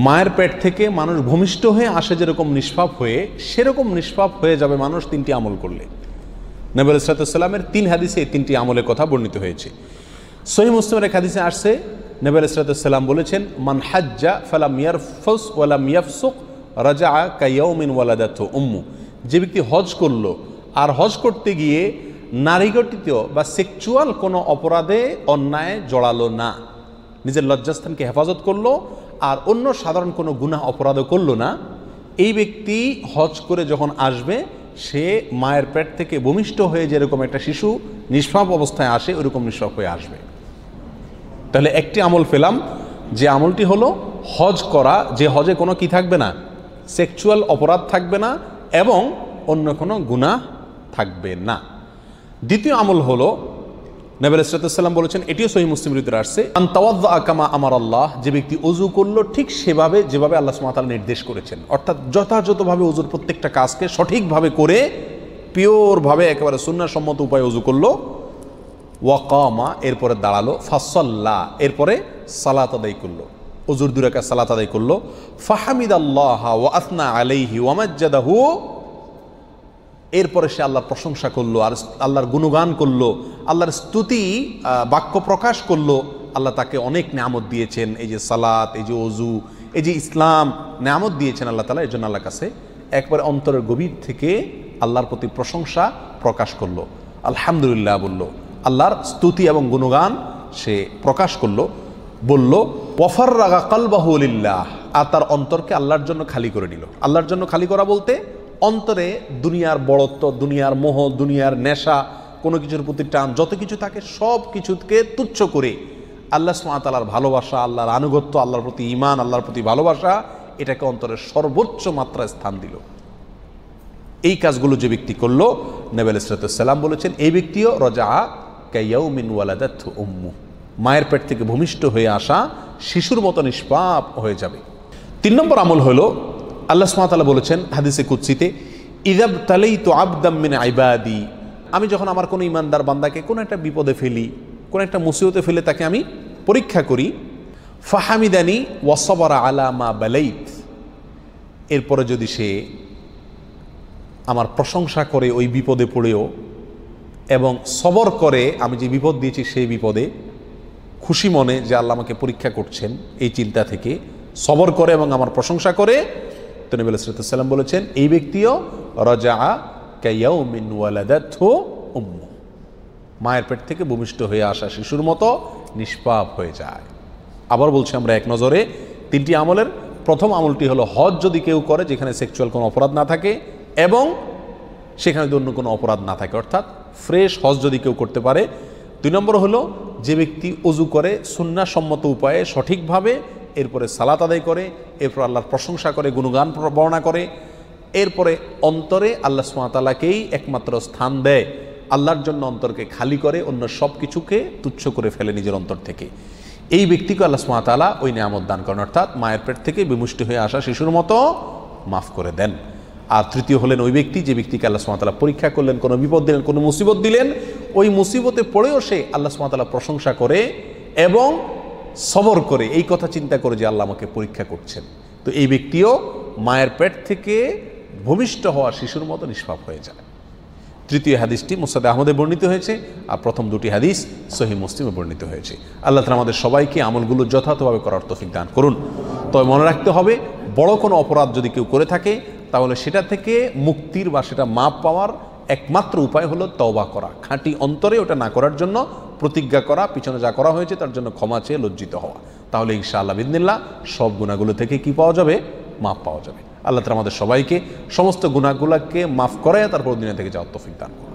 মায়ের পেট থেকে মানুষ ভূমিষ্ঠ হয়ে আসে যেরকম নিষ্পাপ হয়ে, সেরকম নিষ্পাপ হয়ে যাবে মানুষ তিনটি আমল করলে। নবী আলাইহিস সালামের 3 হাদিসে এই 3টি আমলের কথা বর্ণিত হয়েছে। সহিহ মুসলিমের এক হাদিসে আসছে, নবী আলাইহিস সালাম বলেছেন, মান হাজ্জা ফালাম ইয়ারফুস ওয়ালাম ইয়াফসুক রাজাআ কায়াউমিন ওয়ালাদাতহু উম্মু। যে ব্যক্তি হজ করলো আর হজ করতে গিয়ে নারীঘটিত বা সেক্সুয়াল কোনো অপরাধে অন্যায় জড়ালো না, নিজের লজ্জাস্থানকে হেফাজত করলো আর অন্য সাধারণ কোনো গুনাহ অপরাধও করলো না, এই ব্যক্তি হজ করে যখন আসবে সে মায়ের পেট থেকে ভূমিষ্ঠ হয়ে যেরকম একটা শিশু নিষ্পাপ অবস্থায় আসে ওইরকম নিষ্পাপ হয়ে আসবে। তাহলে একটি আমল পেলাম, যে আমলটি হলো হজ করা, যে হজে কোনো কি থাকবে না, সেক্সুয়াল অপরাধ থাকবে না এবং অন্য কোনো গুনাহ থাকবে না। দ্বিতীয় আমল হলো, নবী আলাইহিস সালাম বলেছেন, এটিও সহিহ মুসলিমের ভিতরে আসছে, আন তাওয়াদ্দা কামা আমার আল্লাহ, যে ব্যক্তি ওযু করলো ঠিক সেভাবে যেভাবে আল্লাহ সুবহানাহু ওয়া তাআলা নির্দেশ করেছেন, অর্থাৎ যথাযথভাবে ওযুর প্রত্যেকটা কাজকে সঠিকভাবে করে পিওরভাবে একেবারে সুন্নাহসম্মত উপায়ে ওযু করলো। ওয়াকামা, এরপরে দাঁড়ালো, ফাসাল্লা, এরপরে সালাত আদায় করলো, ওযুর 2 রাকাত সালাত আদায় করলো। ফাহামিদাল্লাহ ওয়া আথনা আলাইহি ওয়া মাজ্জাদাহু, এরপরে সে আল্লাহর প্রশংসা করলো আর আল্লাহর গুণগান করলো, আল্লাহর স্তুতি বাক্য প্রকাশ করলো। আল্লাহ তাকে অনেক নেয়ামত দিয়েছেন, এই যে সালাত, এই যে ওযু, এই যে ইসলাম নেয়ামত দিয়েছেন আল্লাহ তাআলা। এই জন্য আল্লাহর কাছে একবারে অন্তরের গভীর থেকে আল্লাহর প্রতি প্রশংসা প্রকাশ করলো, আলহামদুলিল্লাহ বললো, আল্লাহর স্তুতি এবং গুণগান সে প্রকাশ করলো, বলল ওয়াফাররাগা কলবাহু লিল্লাহ, আর তার অন্তরকে আল্লাহর জন্য খালি করে নিল। আল্লাহর জন্য খালি করা বলতে অন্তরে দুনিয়ার বড়ত্ব, দুনিয়ার মোহ, দুনিয়ার নেশা, কোনো কিছুর প্রতি টান, যত কিছু থাকে সব কিছুকে তুচ্ছ করে আল্লাহ সুবহানাহু ওয়া তাআলার ভালোবাসা, আল্লাহর আনুগত্য, আল্লাহর প্রতি ঈমান, আল্লাহর প্রতি ভালোবাসা, এটাকে অন্তরের সর্বোচ্চ মাত্রায় স্থান দিল। এই কাজগুলো যে ব্যক্তি করলো, নবী আলাইহিস সালাম বলেছেন, এই ব্যক্তিও রাজাআ কায়াউমিন ওয়ালাদাতহু উম্মু, মায়ের পেট থেকে ভূমিষ্ঠ হয়ে আসা শিশুর মতো নিষ্পাপ হয়ে যাবে। 3 নম্বর আমল হলো, আল্লাহ সুবহানাহু ওয়া তাআলা বলেছেন হাদিসে কুদসিতে, ইযাবতালাইতু আবদাম মিন ইবাদি, আমি যখন আমার কোনো ইমানদার বান্দাকে কোনো একটা বিপদে ফেলি, কোনো একটা মুসিবতে ফেলে তাকে আমি পরীক্ষা করি, ফাহামিদানি ওয়া সাবারা আলা মা বালাইত, এরপরে যদি সে আমার প্রশংসা করে ওই বিপদে পড়েও এবং সবর করে আমি যে বিপদ দিয়েছি সেই বিপদে, খুশি মনে যে আল্লাহ আমাকে পরীক্ষা করছেন এই চিন্তা থেকে সবর করে এবং আমার প্রশংসা করে, তো নবী আলাইহিস সালাম বলেছেন, এই ব্যক্তিও রাজাআ কায়াউমিন ওয়ালাদাতহু উম্মু, মায়ের পেট থেকে ভূমিষ্ঠ হয়ে আসা শিশুর মতো নিষ্পাপ হয়ে যায়। আবার বলছি আমরা এক নজরে 3টি আমলের প্রথম আমলটি হলো হজ যদি কেউ করে যেখানে সেক্সুয়াল কোনো অপরাধ না থাকে এবং সেখানে যদি অন্য কোনো অপরাধ না থাকে, অর্থাৎ ফ্রেশ হজ যদি কেউ করতে পারে। 2 নম্বর হলো যে ব্যক্তি ওযু করে সুন্নাহসম্মত উপায়ে সঠিকভাবে, এরপরে সালাত আদায় করে, এরপর আল্লাহর প্রশংসা করে, গুণগান বর্ণনা করে, এরপরে অন্তরে আল্লাহ সুবহানাহু ওয়া তাআলাকেই একমাত্র স্থান দেয়, আল্লাহর জন্য অন্তরকে খালি করে, অন্য সব কিছুকে তুচ্ছ করে ফেলে নিজের অন্তর থেকে। এই ব্যক্তিকে আল্লাহ সুবহানাহু ওয়া তাআলা ওই নিয়ামত দান করেন, অর্থাৎ মায়ের পেট থেকে বিমুষ্টি হয়ে আসা শিশুর মতো মাফ করে দেন। আর তৃতীয় হলেন ওই ব্যক্তি যে ব্যক্তিকে আল্লাহ সুবহানাহু ওয়া তাআলা পরীক্ষা করলেন, কোনো বিপদ দিলেন, কোনো মুসিবত দিলেন, ওই মুসিবতে পড়েও সে আল্লাহ সুবহানাহু ওয়া তাআলা প্রশংসা করে এবং সবর করে, এই কথা চিন্তা করে যে আল্লাহ আমাকে পরীক্ষা করছেন। তো এই ব্যক্তিও মায়ের পেট থেকে ভূমিষ্ঠ হওয়া শিশুর মতো নিষ্পাপ হয়ে যায়। তৃতীয় হাদিসটি মুসনাদ আহমদে বর্ণিত হয়েছে আর প্রথম 2টি হাদিস সহিহ মুসলিমে বর্ণিত হয়েছে। আল্লাহ তাআলা আমাদের সবাইকে আমলগুলো যথাযথভাবে করার তৌফিক দান করুন। তবে মনে রাখতে হবে, বড় কোনো অপরাধ যদি কেউ করে থাকে তাহলে সেটা থেকে মুক্তির বা সেটা মাপ পাওয়ার একমাত্র উপায় হলো তওবা করা, খাঁটি অন্তরে ওটা না করার জন্য প্রতিজ্ঞা করা, পিছনে যা করা হয়েছে তার জন্য ক্ষমা চেয়ে লজ্জিত হওয়া। তাহলে ইনশাআল্লাহ বিইذনিল্লাহ সব গুনাহগুলো থেকে কি পাওয়া যাবে? মাপ পাওয়া যাবে। আল্লাহ তাআলা আমাদের সবাইকে সমস্ত গুনাহগুলোকে মাফ করে তারপর দুনিয়া থেকে যাওয়ার তৌফিক দান করুন।